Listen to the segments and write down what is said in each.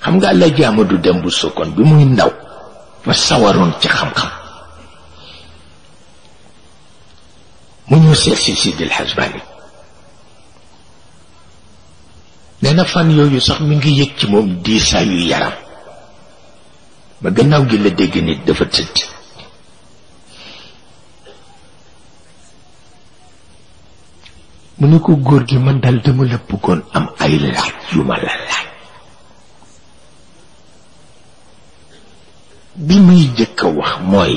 xam nga la Amadou Dem bu Sokone bi muy ndaw fa sawaroon ci xam-xam mu ñu seet si Seydi El Hadji Malick nee na fan yooyu sax mi ngi yëg ci moom diisaayu yaram ba gannaaw gi la dégg nit dafa tëdd mu ne ko góor gi man daal dama la bëggoon am ay laaj yu ma la laaj bi muy jëkk a wax mooy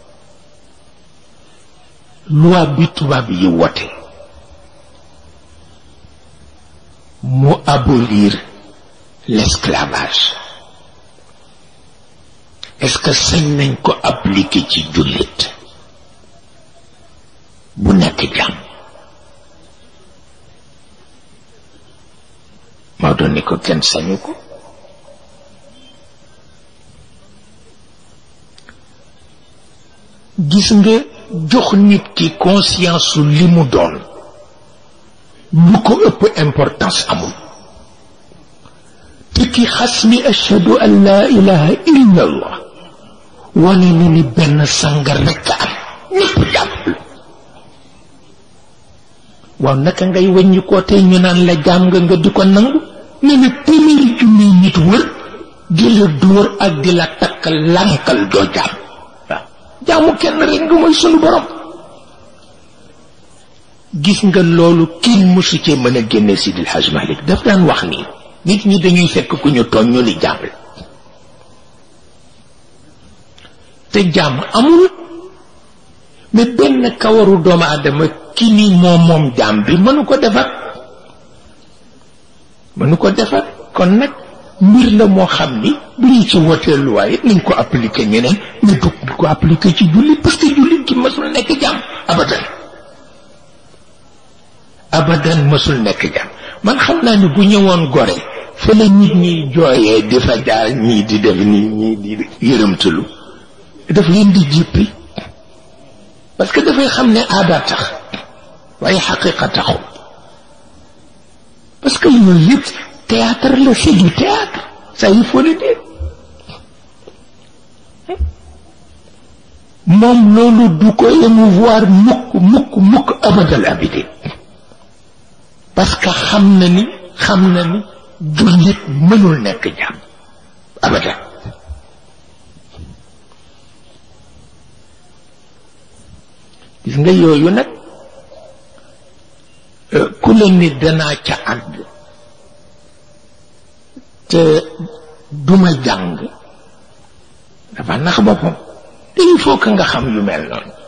loi bi tubaab yi wote mu abolir l'esclavage est-ce que sañ nañ ko appliquer ci jullit bu nekk jàmm Maodo ni ko kenn sañu ko gis nga jox nit ki conscience su li mu doon lu ko ëpp importance amul te ki xas ni ashhadu an la ilaha illa allah wane ni ni benn sanga rekk am ñëpp jàppul waaw naka ngay wàññi ko tey ñu naan la jaam nga di ko nangu ne ne téeméeri junni nit wër di la dóor ak di la takk lànkal doo jaam waaw jaamu kenn rek nga mooy sunu borom gis nga loolu kenn mësu cee mën a génne Seydi El Hadji Malick daf daan wax ni nit ñi dañuy fekk ku ñu tooñ ñu ni jaam la te jaam amul mais benn kawaru doomu aadama ki ni moom jaam bi mënu ko defar kon nag mbir la moo xam ni bu ñu ci wotee loi it nañ ko appliquer ñeneen mais du ko appliquer ci jullit parce que jullit ki mësul nekk jaam abadan mësul nekk jaam man xam naa ni bu ñëwoon gore fa la nit ñi jooyee di fa jaar ñii di def ni ñii di yërëmtalu daf leen di jippi parce que dafay xam ne aada tax waaye xaqiqa taxul parce que yooyu yëpp théâtre la c'est du théâtre ça il faut le dire moom loolu du ko émouvoir mukk abadal abidi parce que xam na ni jullit mënul nekk jaam abadan gis nga yooyu nag ku la ni danaa ca àgg te duma jàng dafa nax boppam il faut que nga xam yu mel noonu